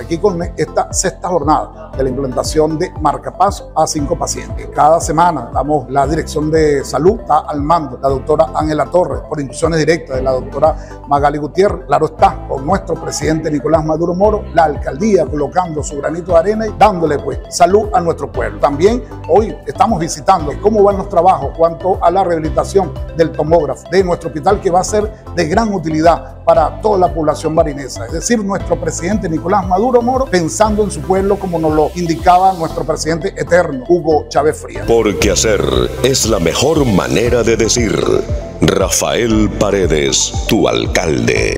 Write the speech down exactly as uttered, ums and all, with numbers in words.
aquí con esta sexta jornada de la implantación de marcapaso a cinco pacientes. Cada semana damos la dirección de salud, está al mando la doctora Ángela Torres, por instrucciones directas de la doctora Magali Gutiérrez. Claro está, con nuestro presidente Nicolás Maduro Moro, la alcaldía colocando su granito de arena y dándole pues salud a nuestro pueblo. También hoy estamos visitando cómo van los trabajos cuanto a la rehabilitación del tomógrafo de nuestro hospital, que va a ser de gran utilidad para toda la población barinesa. Es decir, nuestro presidente Nicolás Maduro Moro pensando en su pueblo, como nos lo indicaba nuestro presidente eterno, Hugo Chávez Frías. Porque hacer es la mejor manera de decir. Rafael Paredes, tu alcalde.